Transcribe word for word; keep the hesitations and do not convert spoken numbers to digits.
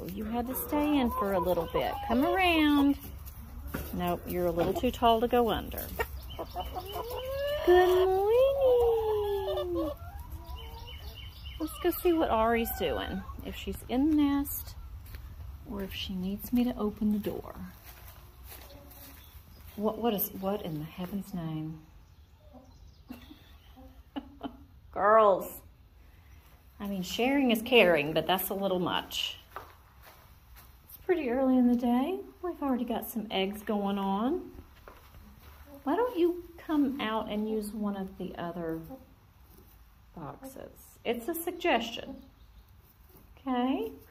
you had to stay in for a little bit. Come around. Nope, you're a little too tall to go under. Good morning. Let's go see what Ari's doing. If she's in the nest or if she needs me to open the door. What, what is, what in the heaven's name? Girls. I mean, sharing is caring, but that's a little much. It's pretty early in the day. We've already got some eggs going on. Why don't you come out and use one of the other boxes? It's a suggestion. Okay?